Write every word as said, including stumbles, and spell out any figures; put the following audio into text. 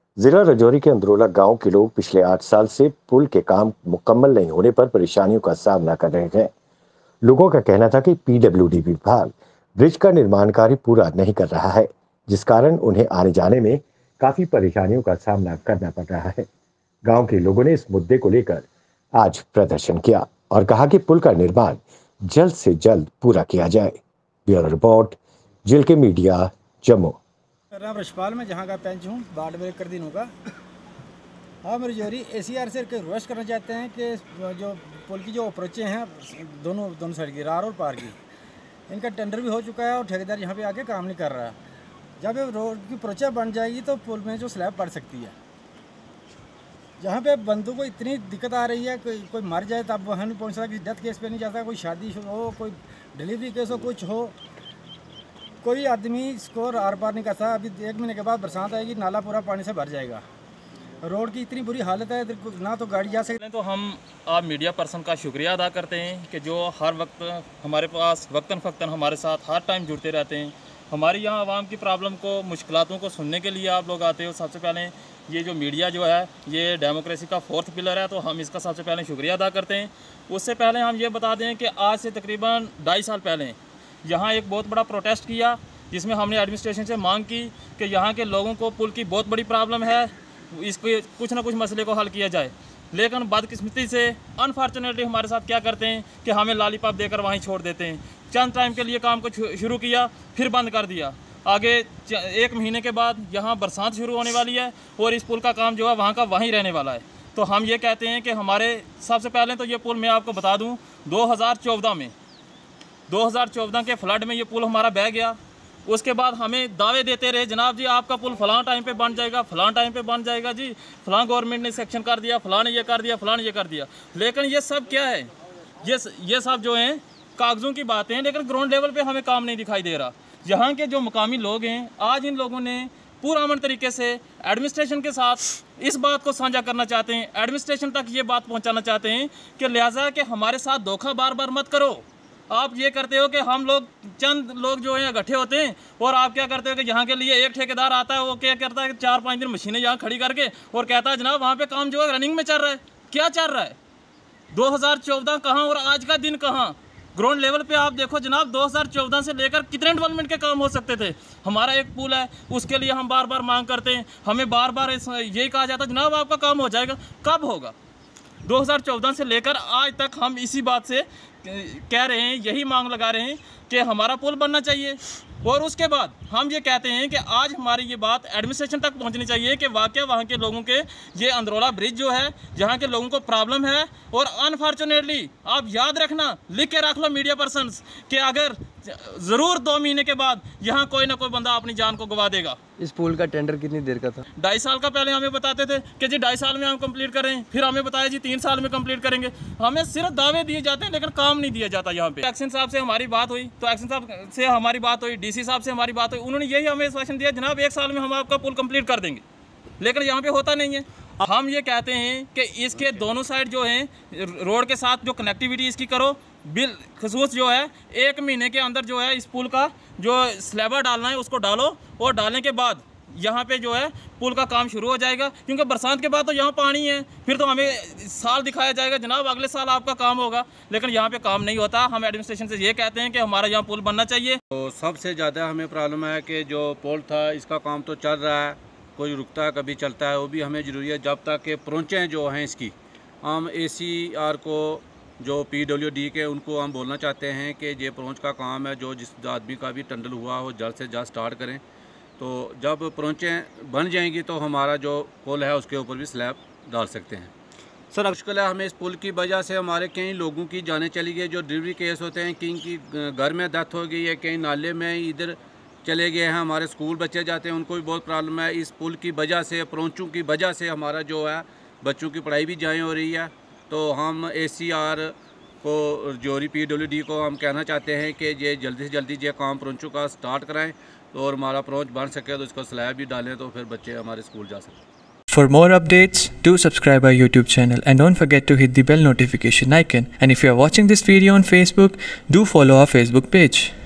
जिला राजौरी के अंदरोला गांव के लोग पिछले आठ साल से पुल के काम मुकम्मल नहीं होने पर परेशानियों का सामना कर रहे थे। लोगों का कहना था कि पीडब्ल्यूडी विभाग ब्रिज का निर्माण कार्य पूरा नहीं कर रहा है, जिस कारण उन्हें आने जाने में काफी परेशानियों का सामना करना पड़ रहा है। गांव के लोगों ने इस मुद्दे को लेकर आज प्रदर्शन किया और कहा कि पुल का निर्माण जल्द से जल्द पूरा किया जाए। ब्यूरो रिपोर्ट, जिले के मीडिया, जम्मू। नाम रशपाल, मैं जहाँ का पंच हूँ वार्ड में कर दिनों का। हम राजौरी ए सी आर से रिक्वेस्ट करना चाहते हैं कि जो पुल की जो अप्रोचें हैं दोनों दोनों साइड की, रार और पार की, इनका टेंडर भी हो चुका है और ठेकेदार यहाँ पे आके काम नहीं कर रहा। जब ये रोड की अप्रोचें बन जाएगी तो पुल में जो स्लैब पड़ सकती है। जहाँ पे बंदों को इतनी दिक्कत आ रही है, कोई कोई मर जाए तब वहाँ नहीं पहुँच सकता, किसी डेथ केस पे नहीं जाता, कोई शादी हो, कोई डिलीवरी केस हो, कुछ हो, कोई आदमी इसको आर पार नहीं करता। अभी एक महीने के बाद बरसात आएगी, नाला पूरा पानी से भर जाएगा। रोड की इतनी बुरी हालत है, ना तो गाड़ी जा सकती। तो हम आप मीडिया पर्सन का शुक्रिया अदा करते हैं कि जो हर वक्त हमारे पास वक्तन फ़क्तन हमारे साथ हर टाइम जुड़ते रहते हैं। हमारी यहाँ आवाम की प्रॉब्लम को, मुश्किलातों को सुनने के लिए आप लोग आते हो। सबसे पहले ये जो मीडिया जो है ये डेमोक्रेसी का फोर्थ पिलर है, तो हम इसका सबसे पहले शुक्रिया अदा करते हैं। उससे पहले हम ये बता दें कि आज से तकरीबन ढाई साल पहले यहाँ एक बहुत बड़ा प्रोटेस्ट किया, जिसमें हमने एडमिनिस्ट्रेशन से मांग की कि यहाँ के लोगों को पुल की बहुत बड़ी प्रॉब्लम है, इसको कुछ ना कुछ मसले को हल किया जाए। लेकिन बदकिस्मती से अनफॉर्चुनेटली हमारे साथ क्या करते हैं कि हमें लॉलीपॉप देकर वहीं छोड़ देते हैं। चंद टाइम के लिए काम को शुरू किया, फिर बंद कर दिया। आगे एक महीने के बाद यहाँ बरसात शुरू होने वाली है और इस पुल का काम जो है वहाँ का वहीं रहने वाला है। तो हम ये कहते हैं कि हमारे सबसे पहले तो ये पुल मैं आपको बता दूँ, दो हज़ार चौदह में दो हज़ार चौदह के फ्लड में ये पुल हमारा बह गया। उसके बाद हमें दावे देते रहे, जनाब जी आपका पुल फलां टाइम पे बन जाएगा, फलां टाइम पे बन जाएगा जी, फलां गवर्नमेंट ने सेक्शन कर दिया, फलां ने ये कर दिया, फलां ने ये कर दिया। लेकिन ये सब क्या है, ये ये सब जो हैं कागज़ों की बातें हैं, लेकिन ग्राउंड लेवल पे हमें काम नहीं दिखाई दे रहा। यहाँ के जो मुकामी लोग हैं, आज इन लोगों ने पूरा अमन तरीके से एडमिनिस्ट्रेशन के साथ इस बात को साझा करना चाहते हैं, एडमिनिस्ट्रेशन तक ये बात पहुँचाना चाहते हैं कि लिहाजा कि हमारे साथ धोखा बार बार मत करो। आप ये करते हो कि हम लोग चंद लोग जो हैं इकट्ठे होते हैं और आप क्या करते हो कि यहाँ के लिए एक ठेकेदार आता है, वो क्या करता है कि चार पाँच दिन मशीनें यहाँ खड़ी करके और कहता है जनाब वहाँ पे काम जो है रनिंग में चल रहा है। क्या चल रहा है? दो हज़ार चौदह कहाँ और आज का दिन कहाँ? ग्राउंड लेवल पे आप देखो जनाब, दो हज़ार चौदह से लेकर कितने डेवलपमेंट के काम हो सकते थे। हमारा एक पुल है, उसके लिए हम बार बार मांग करते हैं, हमें बार बार यही कहा जाता है जनाब आपका काम हो जाएगा। कब होगा? दो हज़ार चौदह से लेकर आज तक हम इसी बात से कह रहे हैं, यही मांग लगा रहे हैं कि हमारा पुल बनना चाहिए। और उसके बाद हम ये कहते हैं कि आज हमारी ये बात एडमिनिस्ट्रेशन तक पहुंचनी चाहिए कि वाकई वहाँ के लोगों के ये अंदरोला ब्रिज जो है, जहाँ के लोगों को प्रॉब्लम है। और अनफॉर्चुनेटली आप याद रखना, लिख के रख लो मीडिया पर्सनस, कि अगर ज़रूर दो महीने के बाद यहाँ कोई ना कोई बंदा अपनी जान को गवा देगा। इस पुल का टेंडर कितनी देर का था? ढाई साल का पहले हमें बताते थे कि जी ढाई साल में हम कंप्लीट करें, फिर हमें बताया जी तीन साल में कंप्लीट करेंगे। हमें सिर्फ दावे दिए जाते हैं लेकिन काम नहीं दिया जाता। यहाँ पे एक्शन साहब से हमारी बात हुई, तो एक्शन साहब से हमारी बात हुई, डीसी साहब से हमारी बात हुई, उन्होंने यही हमें आश्वासन दिया जनाब एक साल में हम आपका पुल कंप्लीट कर देंगे, लेकिन यहाँ पे होता नहीं है। हम ये कहते हैं कि इसके दोनों साइड जो हैं रोड के साथ जो कनेक्टिविटी इसकी करो, बिल खसूस जो है एक महीने के अंदर जो है इस पुल का जो स्लैबर डालना है उसको डालो, और डालने के बाद यहाँ पे जो है पुल का काम शुरू हो जाएगा। क्योंकि बरसात के बाद तो यहाँ पानी है, फिर तो हमें साल दिखाया जाएगा जनाब अगले साल आपका काम होगा, लेकिन यहाँ पे काम नहीं होता। हम एडमिनिस्ट्रेशन से ये कहते हैं कि हमारा यहाँ पुल बनना चाहिए। तो सबसे ज़्यादा हमें प्रॉब्लम है कि जो पुल था इसका काम तो चल रहा है, कोई रुकता है कभी चलता है, वो भी हमें ज़रूरी है। जब तक के पहुँचें जो हैं इसकी, हम ए सी आर को जो पी डब्ल्यू डी के उनको हम बोलना चाहते हैं कि ये पहुँच का काम है, जो जिस आदमी का भी टेंडर हुआ हो जल्द से जल्द स्टार्ट करें। तो जब पहुँचें बन जाएंगी तो हमारा जो पुल है उसके ऊपर भी स्लैब डाल सकते हैं। सर मुश्किल है हमें इस पुल की वजह से, हमारे कई लोगों की जानें चली गई, जो डिलीवरी केस होते हैं, कहीं की घर में डेथ हो गई है, कहीं नाले में इधर चले गए हैं, हमारे स्कूल बच्चे जाते हैं उनको भी बहुत प्रॉब्लम है। इस पुल की वजह से, पहुँचों की वजह से हमारा जो है बच्चों की पढ़ाई भी जाए हो रही है। तो हम ए सी आर को, जोरी पी डब्ल्यू डी को हम कहना चाहते हैं कि ये जल्दी से जल्दी ये काम पहुँचों का स्टार्ट कराएं, तो और हमारा पहुँच बन सके तो इसको स्लैब भी डालें, तो फिर बच्चे हमारे स्कूल जा सकें। For more updates, do subscribe our YouTube channel and don't forget to hit the bell notification icon. And if you are watching this video on Facebook, do follow our Facebook page.